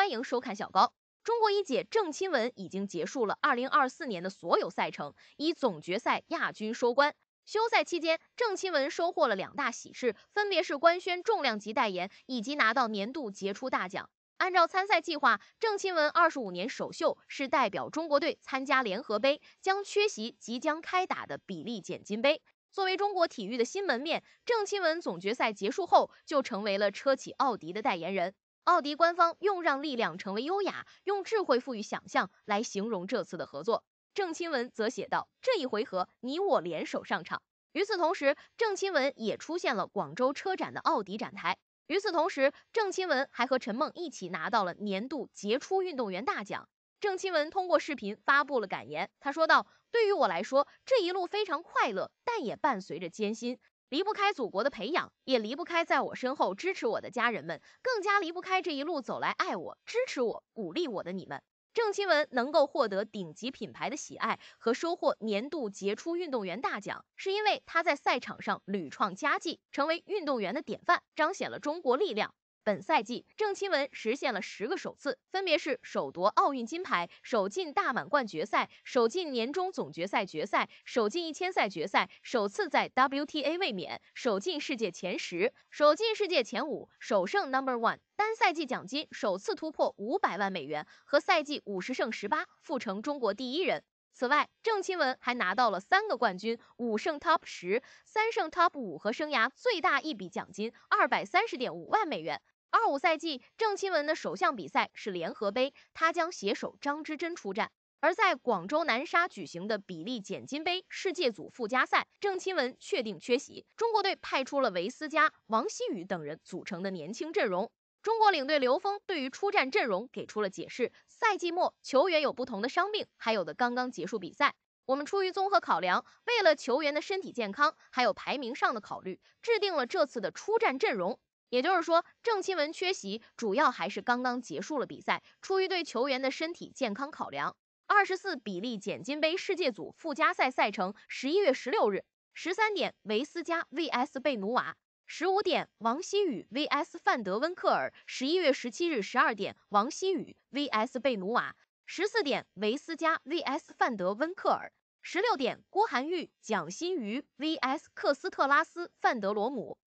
欢迎收看小高。中国一姐郑钦文已经结束了2024年的所有赛程，以总决赛亚军收官。休赛期间，郑钦文收获了2大喜事，分别是官宣重量级代言以及拿到年度杰出大奖。按照参赛计划，郑钦文25年首秀是代表中国队参加联合杯，将缺席即将开打的比利简金杯。作为中国体育的新门面，郑钦文总决赛结束后就成为了车企奥迪的代言人。奥迪官方用让力量成为优雅，用智慧赋予想象来形容这次的合作。郑钦文则写道：“这一回合你我联手上场。”与此同时，郑钦文也出现了广州车展的奥迪展台。与此同时，郑钦文还和陈梦一起拿到了年度杰出运动员大奖。郑钦文通过视频发布了感言，他说道：“对于我来说，这一路非常快乐，但也伴随着艰辛。离不开祖国的培养，也离不开在我身后支持我的家人们，更加离不开这一路走来爱我、支持我、鼓励我的你们。”郑钦文能够获得顶级品牌的喜爱和收获年度杰出运动员大奖，是因为他在赛场上屡创佳绩，成为运动员的典范，彰显了中国力量。本赛季，郑钦文实现了10个首次，分别是首夺奥运金牌、首进大满贯决赛、首进年终总决赛决赛、首进1000赛决赛、首次在 WTA 卫冕、首进世界前10、首进世界前5、首胜 No.1。单赛季奖金首次突破500万美元，和赛季50胜18，复成中国第1人。此外，郑钦文还拿到了3个冠军，5胜 Top 10、3胜 Top 5和生涯最大一笔奖金230.5万美元。25赛季，郑钦文的首项比赛是联合杯，他将携手张之臻出战。而在广州南沙举行的比利简金杯世界组附加赛，郑钦文确定缺席。中国队派出了维斯加、王希雨等人组成的年轻阵容。中国领队刘峰对于出战阵容给出了解释：赛季末球员有不同的伤病，还有的刚刚结束比赛。我们出于综合考量，为了球员的身体健康，还有排名上的考虑，制定了这次的出战阵容。也就是说，郑钦文缺席主要还是刚刚结束了比赛，出于对球员的身体健康考量。24比利简金杯世界组附加赛赛程11月16日13点维斯加 vs 贝努瓦，15点王希雨 vs 范德温克尔，11月17日12点王希雨 vs 贝努瓦，14点维斯加 vs 范德温克尔，16点郭涵玉、蒋欣瑜 vs 克斯特拉斯范德罗姆。